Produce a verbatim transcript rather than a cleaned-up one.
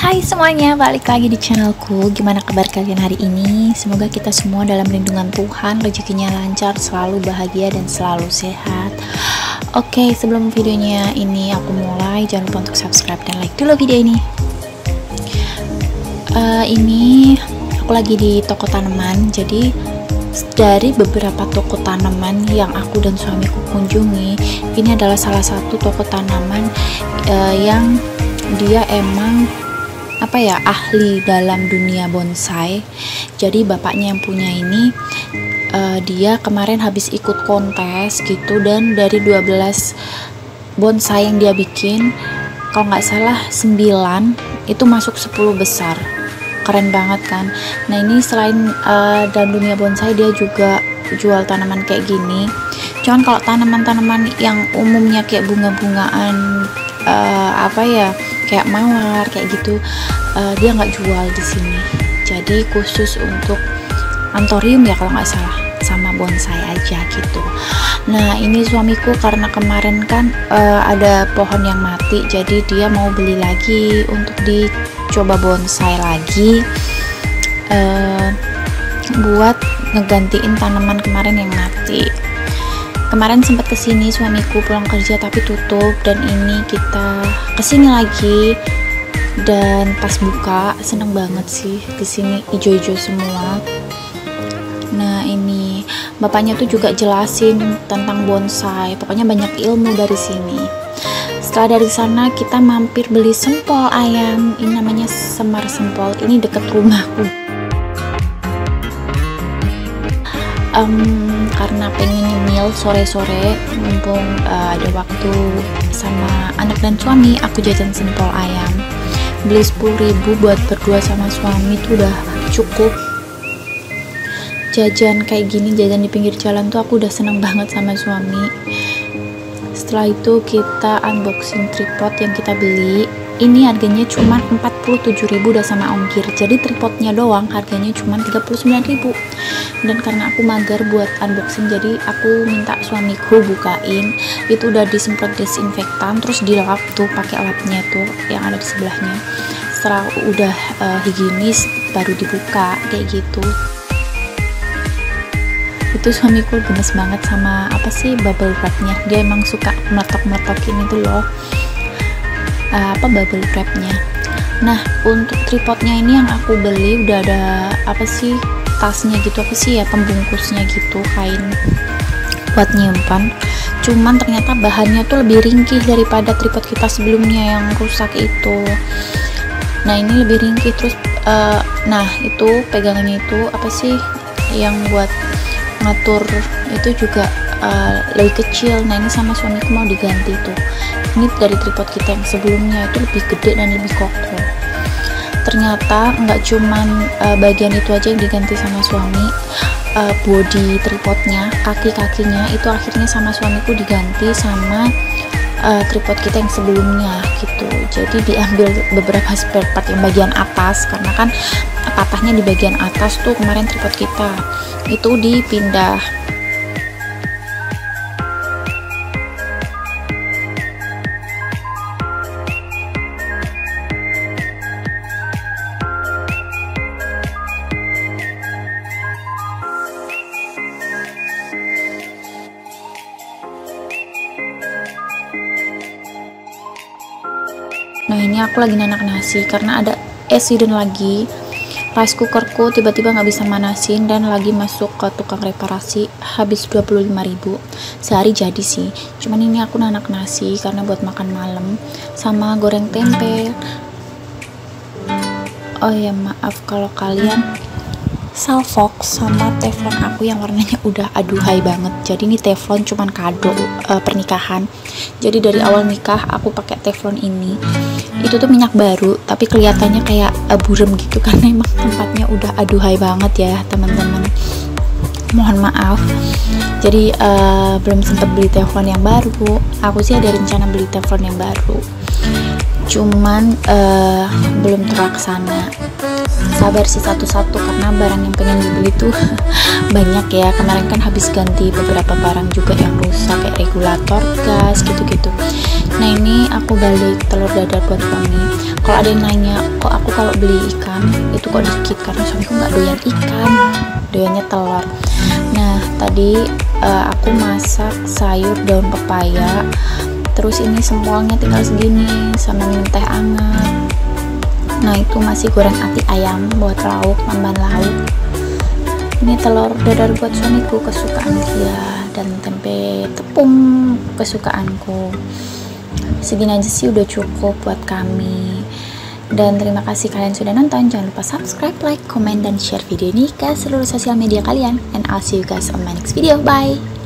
Hai semuanya, balik lagi di channelku. Gimana kabar kalian hari ini? Semoga kita semua dalam lindungan Tuhan, rezekinya lancar, selalu bahagia dan selalu sehat. Oke, sebelum videonya ini aku mulai, jangan lupa untuk subscribe dan like dulu video ini. Uh, ini aku lagi di toko tanaman. Jadi dari beberapa toko tanaman yang aku dan suamiku kunjungi, ini adalah salah satu toko tanaman uh, yang dia emang apa ya ahli dalam dunia bonsai. Jadi bapaknya yang punya ini uh, dia kemarin habis ikut kontes gitu, dan dari dua belas bonsai yang dia bikin, kalau nggak salah sembilan itu masuk sepuluh besar. Keren banget kan. Nah ini selain uh, dalam dunia bonsai, dia juga jual tanaman kayak gini. Cuman kalau tanaman-tanaman yang umumnya kayak bunga-bungaan uh, apa ya kayak mawar kayak gitu, uh, dia nggak jual di sini. Jadi khusus untuk antorium ya kalau nggak salah, sama bonsai aja gitu. Nah ini suamiku karena kemarin kan uh, ada pohon yang mati, jadi dia mau beli lagi untuk dicoba bonsai lagi, uh, buat ngegantiin tanaman kemarin yang mati. Kemarin sempat kesini suamiku pulang kerja tapi tutup, dan ini kita kesini lagi, dan pas buka seneng banget sih, kesini ijo-ijo semua. Nah ini bapaknya tuh juga jelasin tentang bonsai, pokoknya banyak ilmu dari sini. Setelah dari sana kita mampir beli sempol ayam, ini namanya Semar Sempol, ini deket rumahku. Um, karena pengen nyemil sore-sore mumpung uh, ada waktu sama anak dan suami, aku jajan sempol ayam. Beli sepuluh ribu buat berdua sama suami tuh udah cukup. Jajan kayak gini, jajan di pinggir jalan tuh aku udah seneng banget sama suami. Setelah itu kita unboxing tripod yang kita beli. Ini harganya cuma empat puluh tujuh ribu udah sama ongkir. Jadi tripodnya doang harganya cuma tiga puluh sembilan ribu. Dan karena aku mager buat unboxing, jadi aku minta suamiku bukain. Itu udah disemprot disinfektan, terus dilap tuh pakai lapnya tuh yang ada di sebelahnya. Setelah udah uh, higienis baru dibuka kayak gitu. Itu suamiku gemes banget sama apa sih bubble wrapnya. Dia emang suka meletok-meletokin itu loh. Uh, apa bubble wrapnya. Nah untuk tripodnya ini yang aku beli udah ada apa sih tasnya gitu, apa sih ya pembungkusnya gitu, kain buat nyimpan. Cuman ternyata bahannya tuh lebih ringkih daripada tripod kita sebelumnya yang rusak itu. Nah ini lebih ringkih, terus uh, nah itu pegangannya itu apa sih yang buat ngatur itu juga uh, lebih kecil. Nah ini sama suamiku mau diganti tuh. Ini dari tripod kita yang sebelumnya itu lebih gede dan lebih kokoh. Ternyata nggak cuman uh, bagian itu aja yang diganti sama suami, uh, body tripodnya, kaki-kakinya itu akhirnya sama suamiku diganti sama uh, tripod kita yang sebelumnya gitu. Jadi diambil beberapa spare part yang bagian atas, karena kan patahnya di bagian atas tuh kemarin tripod kita itu dipindah. Nah ini aku lagi nanak nasi karena ada accident lagi. Rice cookerku tiba-tiba nggak bisa manasin dan lagi masuk ke tukang reparasi, habis dua puluh lima ribu. Sehari jadi sih, cuman ini aku nanak nasi karena buat makan malam sama goreng tempe. Oh ya maaf kalau kalian salvox sama teflon aku yang warnanya udah aduhai banget. Jadi ini teflon cuman kado uh, pernikahan. Jadi dari awal nikah aku pakai teflon ini. Itu tuh minyak baru tapi kelihatannya kayak uh, burem gitu karena emang tempatnya udah aduhai banget ya teman-teman. Mohon maaf. Jadi uh, belum sempat beli teflon yang baru. Aku sih ada rencana beli teflon yang baru. Cuman uh, belum terlaksana. Sabar sih satu-satu karena barang yang pengen dibeli tuh banyak ya. Kemarin kan habis ganti beberapa barang juga yang rusak kayak regulator gas gitu-gitu. Nah ini aku balik telur dadar buat suami. Kalau ada yang nanya kok aku kalau beli ikan itu kok dikit, karena suamiku nggak doyan ikan, doyannya telur. Nah tadi uh, aku masak sayur daun pepaya, terus ini semolnya tinggal segini sama minum teh hangat. Nah itu masih goreng ati ayam buat lauk, tambahan lauk. Ini telur dadar buat suamiku kesukaan dia, dan tempe tepung kesukaanku. Segini aja sih udah cukup buat kami. Dan terima kasih kalian sudah nonton. Jangan lupa subscribe, like, comment, dan share video ini ke seluruh sosial media kalian. And I'll see you guys on my next video. Bye!